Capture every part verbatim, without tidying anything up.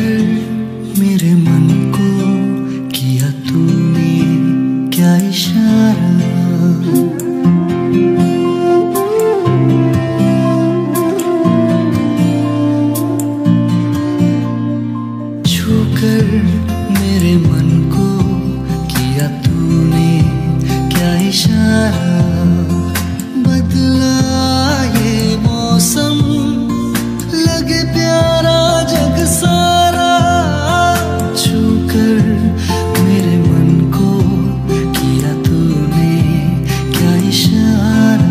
मेरे मन को किया तूने क्या इशारा, छूकर मेरे मन को किया तूने क्या इशारा, बदला ये मौसम लगे प्यारा जग सारा, छूकर मेरे मन को किया तूने क्या इशारा।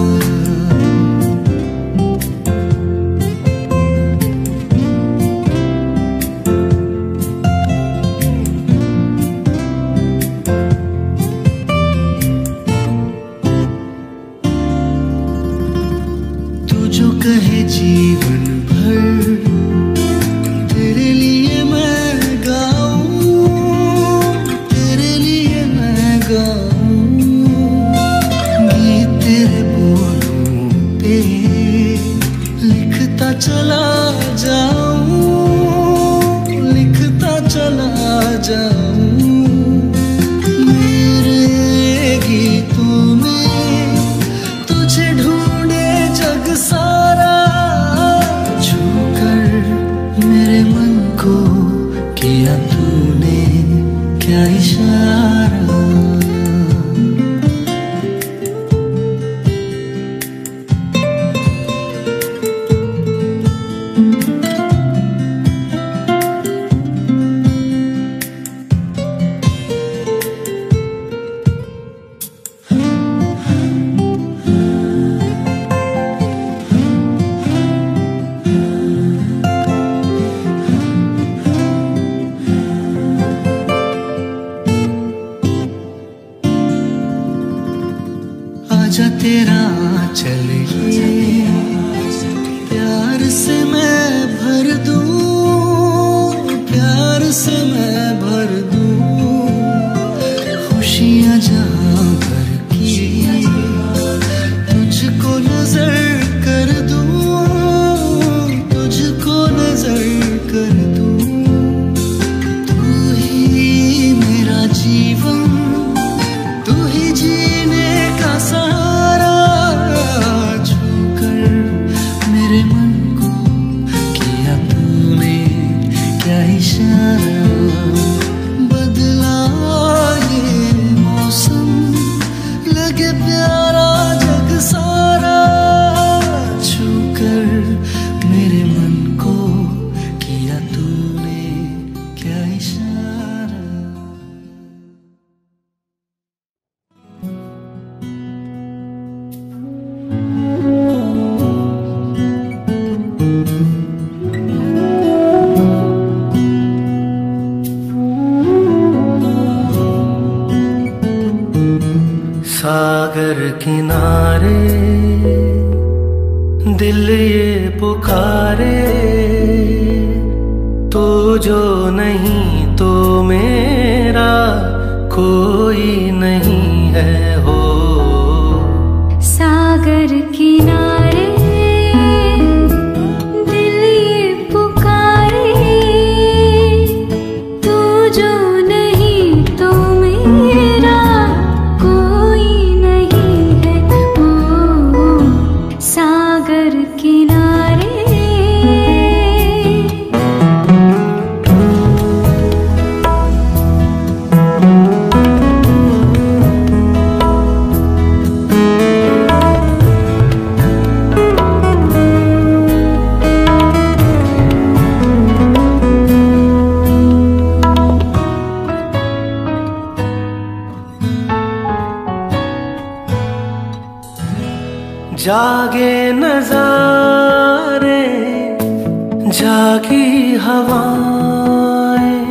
तू जो कहे जीवन भर तेरे लिए मैं गाऊं, तेरे लिए मैं गाऊं, गीत तेरे बोलों पे लिखता चला जाऊं, लिखता चला जाऊं, मेरे गीतों में तुझे ढूंढे जग सारा, छूकर मेरे मन को किया तूने क्या इशारा। आजा तेरा चलिए प्यार से मैं भर दूं, प्यार से मैं भर दूं, खुशियाँ जहाँ भर की तुझको नजर कर दूं, तुझको नजर कर दूं, तू ही मेरा जीवन, तू ही जीने का सहारा, छूकर मेरे मन को किया तूने क्या इशारा, बदला ये मौसम लगे प्यारा जग सारा, छूकर मेरे मन को किया तूने क्या इशारा। सागर किनारे दिल ये पुकारे, तू जो नहीं तो मेरा कोई नहीं है हो। सागर किनारे दिल ये पुकारे, तू जो नहीं तो मेरा कोई नहीं है ओ। सागर किनारे जागे नजारे जागी हवाएं,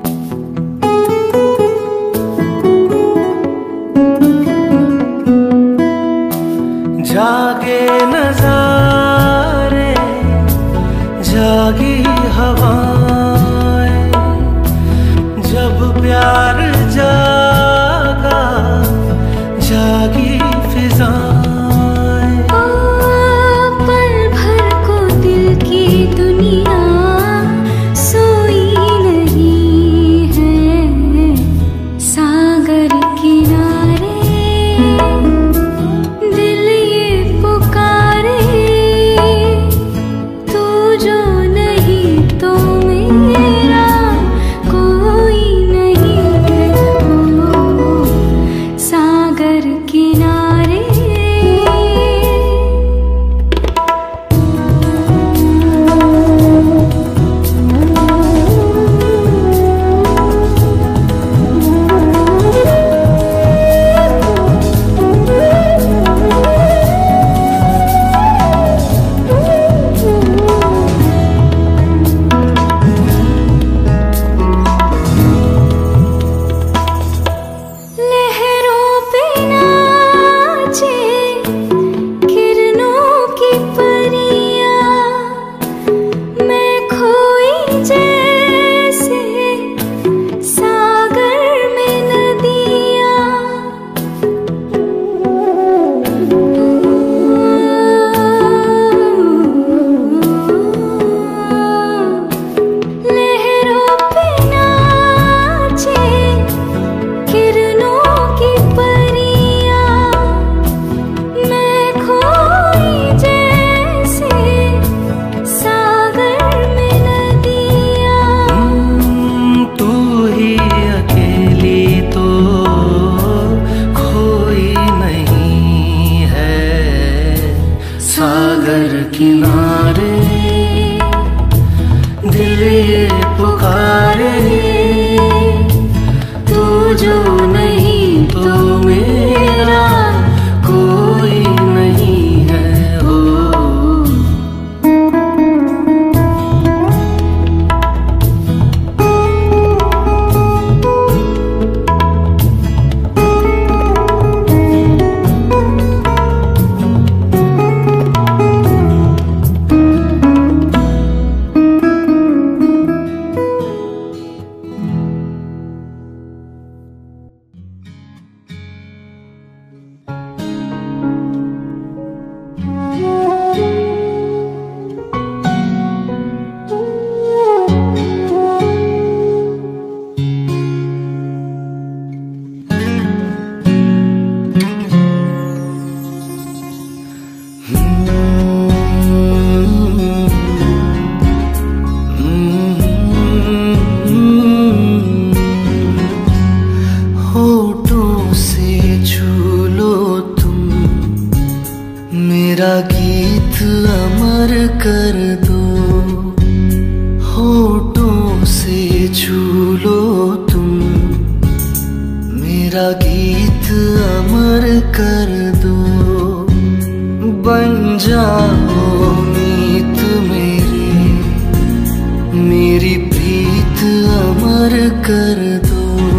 जागे नजारे जागी हवाएं, जब प्यार जागा जागी फिजाएं, पल भर को दिल की दुनिया सोई लिए पुकारे, तू जो नहीं तो मेरा कोई नहीं है हो। होठों से छू लो तुम, मेरा गीत अमर कर दो। होठों से छू लो तुम, मेरा गीत अमर कर दो। बन जाओ मीत मेरे, मेरी प्रीत अमर कर दो।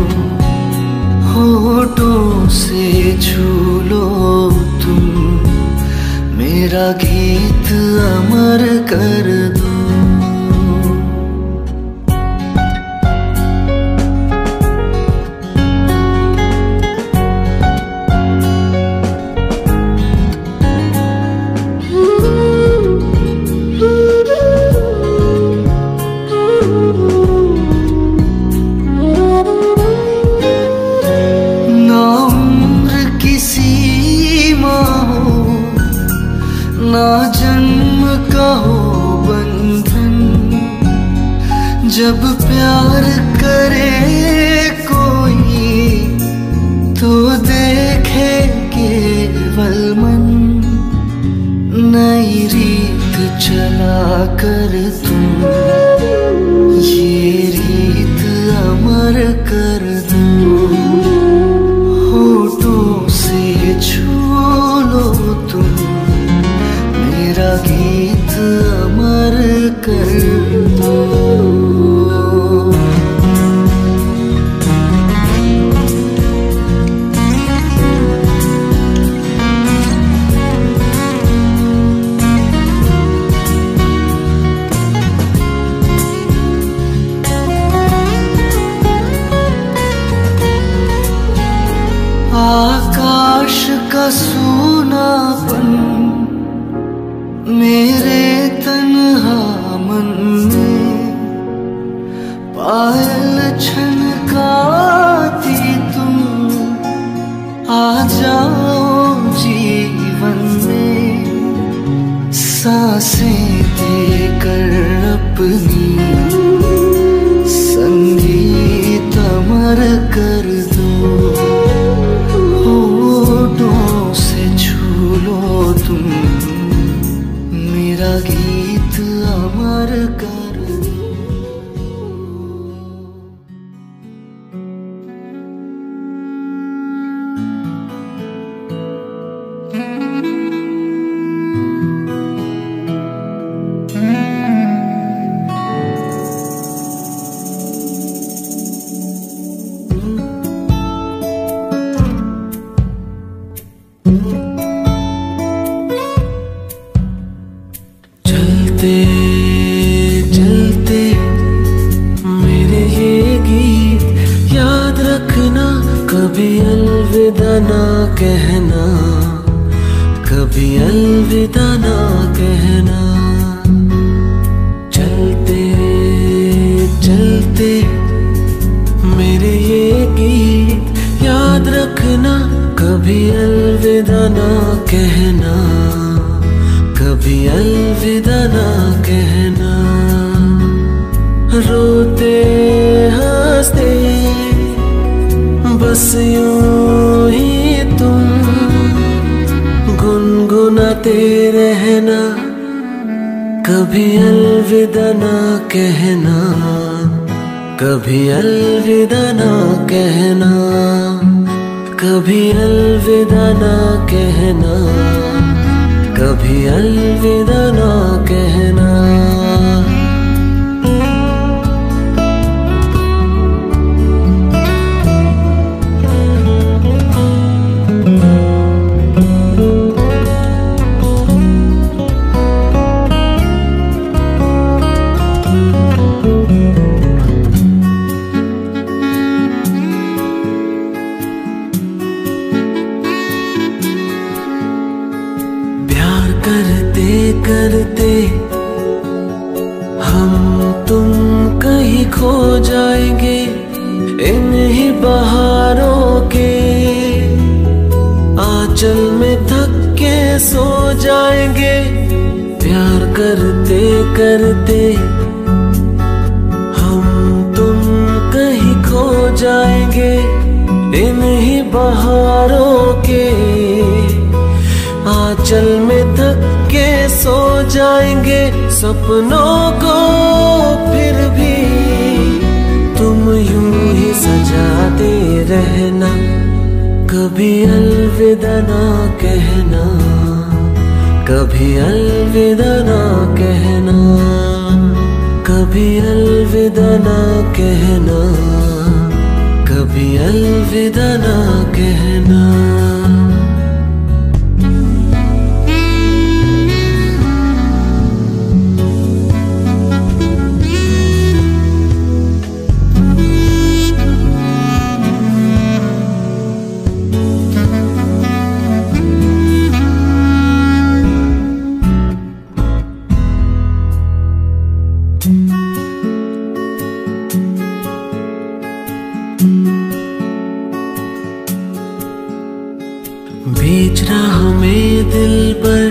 होठों से छू लो तुम, मेरा गीत अमर कर दो। ना जन्म का हो बंधन, जब प्यार करे कोई तो देखे केवल मन। नई रीत चला कर तुम, ये रीत अमर कर दो। होठों से छू लो तुम, मेरा गीत अमर कर दो। आकाश का सूनापन मेरे तन्हा मन में, पायल छनकाती तुम आ जाओ जीवन में। सांसें देकर अपनी संगीत अमर कर दो। होठों से छू लो तुम, मेरा गीत अमर कर दो। चलते चलते मेरे ये गीत याद रखना, कभी अलविदा ना कहना, कभी अलविदा ना कहना। चलते चलते मेरे ये गीत याद रखना, कभी अलविदा ना कहना, कभी अलविदा ना कहना। रोते हंसते बस यूं ही तुम गुनगुनाते रहना, कभी अलविदा ना कहना, कभी अलविदा ना कहना, कभी अलविदा ना कहना, कभी अलविदा ना कहना। करते करते हम तुम कहीं खो जाएंगे इन्हीं बहारों के आंचल में थक के सो जाएंगे। प्यार करते करते हम तुम कहीं खो जाएंगे इन्हीं बहारों के आंचल में थक के सो जाएंगे। सपनों को फिर भी तुम यूं ही सजाते रहना, कभी अलविदा ना कहना, कभी अलविदा ना कहना, कभी अलविदा ना कहना, कभी अलविदा ना कहना। बीच राह में दिल पर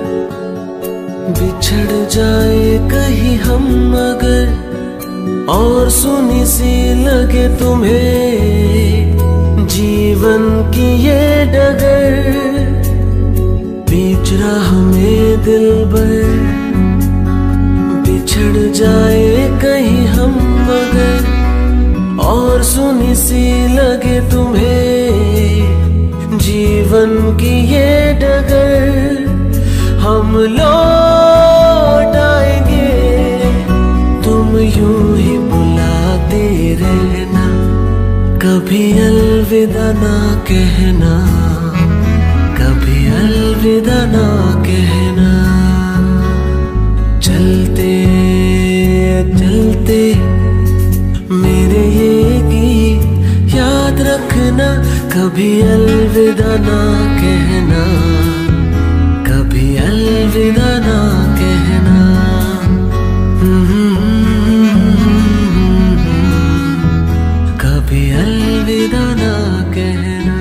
बिछड़ जाए कहीं हम अगर, और सुनी सी लगे तुम्हें जीवन की ये डगर। बीच राह में दिल पर बिछड़ जाए कहीं हम अगर, और सुनी सी लगे तुम्हें जीवन की ये डगर। हम लौट आएंगे तुम यूं ही बुलाते रहना, कभी अलविदा ना कहना, कभी अलविदा ना कहना। चलते चलते मेरे ये गीत याद रखना, कभी अलविदा ना कहना, कभी अलविदा ना कहना। कभी अलविदा ना कहना।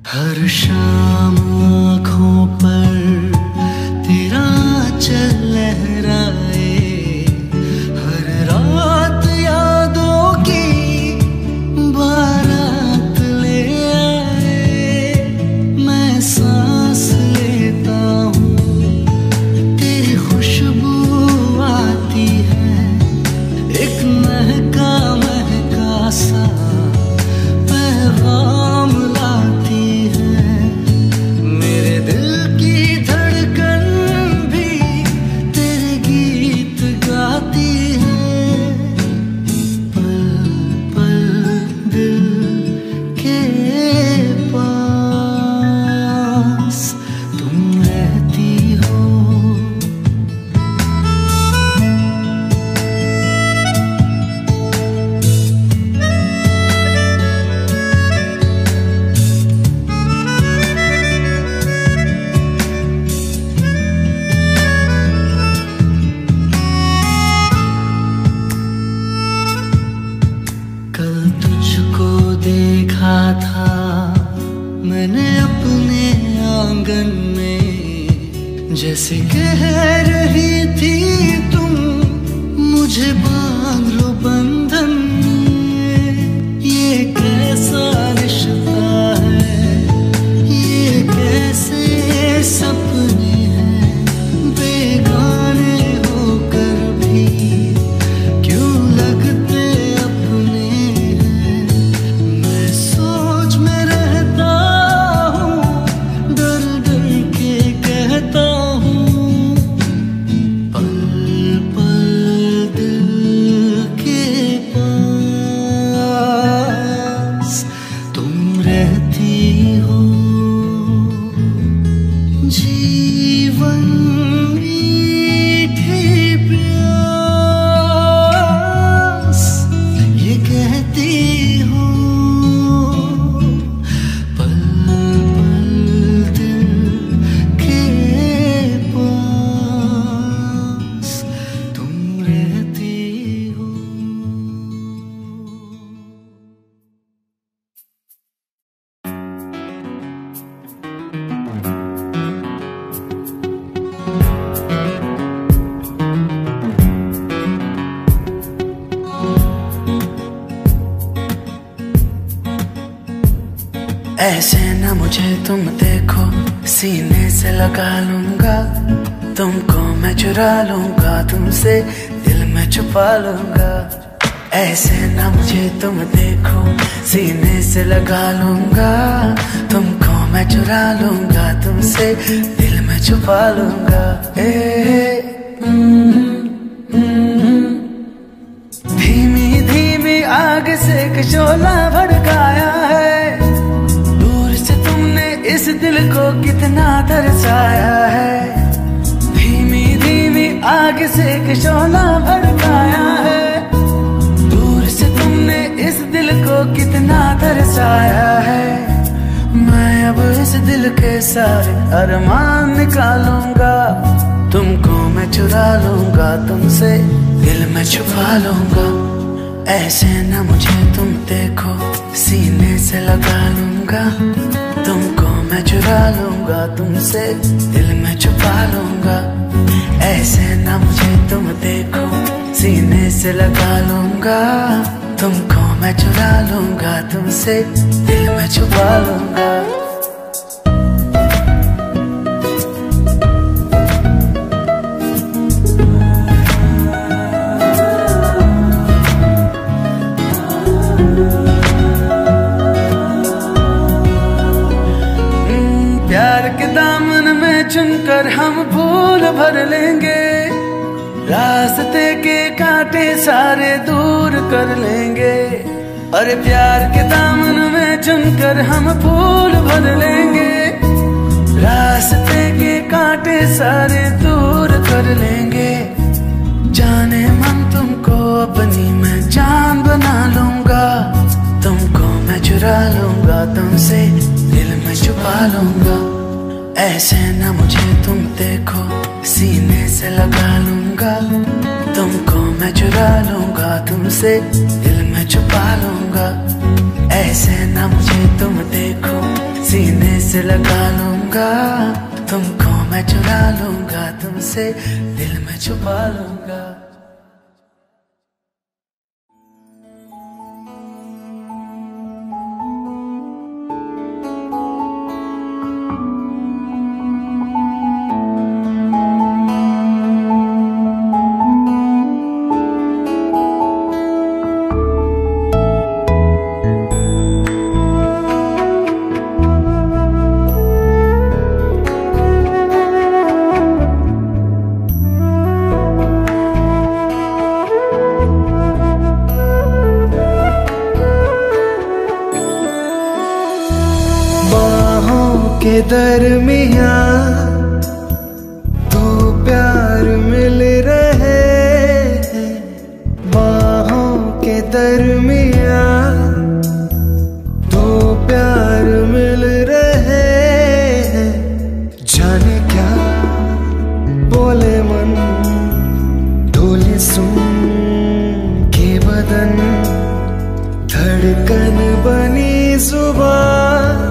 हर शाम आँखों पर तेरा चल लहराए, हर रात यादों की बारात ले आए। मैं सांस लेता हूँ तेरी खुशबू आती है, एक महका महका सा पैगाम लाती है। मेरे दिल की धड़कन भी तेरे गीत गाती है। पल पल दिल के पास तुम रहती हो। कल तुझको देखा था मैंने अपने आंगन में, जैसे कह रही थी तुम मुझे बांध लो बंधन में। ये कैसा रिश्ता है, ये कैसे सपने हैं, बेगाने होकर भी क्यों लगते अपने हैं। मैं सोच में रहता हूँ, डर डर के कहता हूँ, पल पल दिल के पास तुम रहती हो। जीवन मीठी प्यास ये कहती हो, पल पल दिल के पास तुम रहती हो। ऐसे न मुझे तुम देखो, सीने से लगा लूंगा तुमको, मैं चुरा लूंगा तुमसे, दिल में छुपा लूंगा। ऐसे न मुझे तुम देखो, सीने से लगा लूंगा तुमको, मैं चुरा लूंगा तुमसे, दिल में छुपा लूंगा। ए, धीमी धीमी आग से एक शोला भड़काया है, इस दिल को कितना तरसाया है। धीमी धीमी आग से एक शोला भड़काया है, दूर से तुमने इस दिल को कितना तरसाया है। मैं अब इस दिल के सारे अरमान निकालूंगा, तुमको मैं चुरा लूंगा तुमसे, दिल में छुपा लूंगा। ऐसे न मुझे तुम देखो, सीने से लगा लूंगा तुमको, मैं चुरा लूंगा तुमसे, दिल में छुपा लूंगा। ऐसे न मुझे तुम देखो, सीने से लगा लूंगा तुमको, मैं चुरा लूंगा तुमसे, दिल में छुपा लूंगा। प्यार के दामन में चुनकर हम फूल भर लेंगे, रास्ते के कांटे सारे दूर कर लेंगे। अरे प्यार के दामन में चुनकर हम फूल भर लेंगे, रास्ते के कांटे सारे दूर कर लेंगे। जाने मन तुमको अपनी मैं जान बना लूंगा, तुमको मैं चुरा लूंगा तुमसे, दिल में छुपा लूंगा। ऐसे न मुझे तुम देखो, सीने से लगा लूंगा तुमको, मैं चुरा लूंगा तुमसे, दिल में छुपा लूंगा। ऐसे न मुझे तुम देखो, सीने से लगा लूंगा, तुमको मैं चुरा लूंगा, तुमसे दिल में छुपा लूंगा। के दरमिया दो प्यार मिल रहे हैं, बाहों के दरमिया दो प्यार मिल रहे हैं। जाने क्या बोले मन, डोले सुन के बदन, धड़कन बनी जुबान।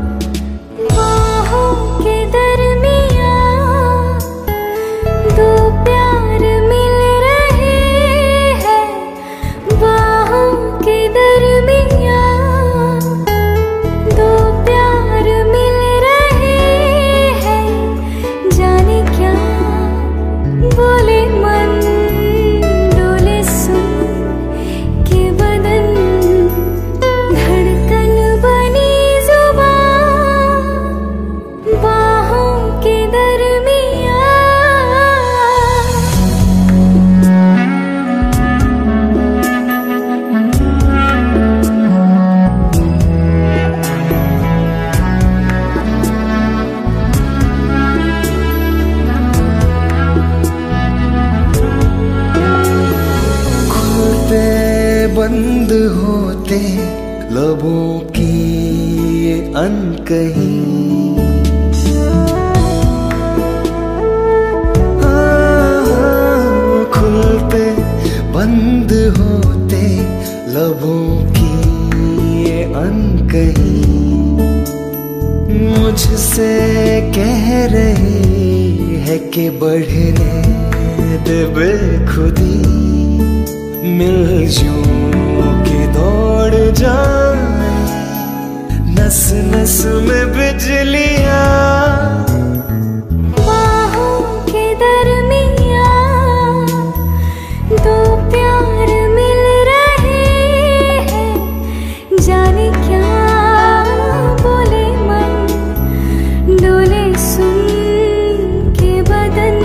बंद होते लबों की ये अनकही, खुलते बंद होते लबों की ये अनकही, मुझसे कह रही है कि बढ़ने दे बेखुदी, मिलजुल के दौड़ जाए नस नस में बिजलियां। बाहों के दरमिया दो प्यार मिल रहे हैं, जाने क्या बोले मन, डोले सुन के बदन,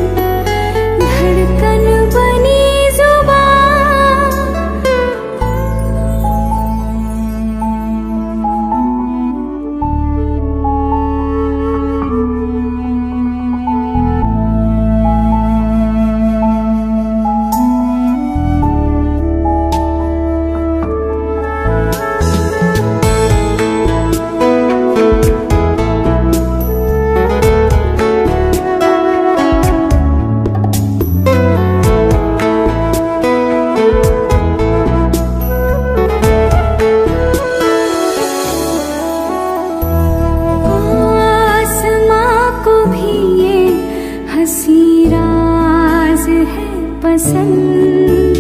धड़कन बनी पसंद।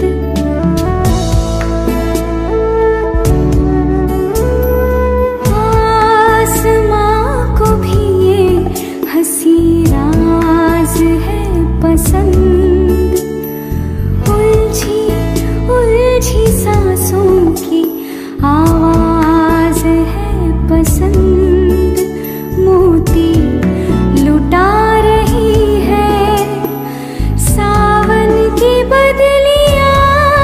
आसमां को भी ये हंसी राज है पसंद। उलझी उलझी सांसों की आवाज है पसंद। मोती लुटा रही है सावन की बदलियां।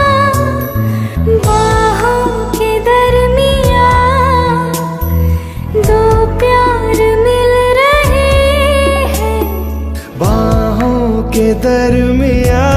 बाहों के दरमिया दो प्यार मिल रहे हैं। बाहों के दरमिया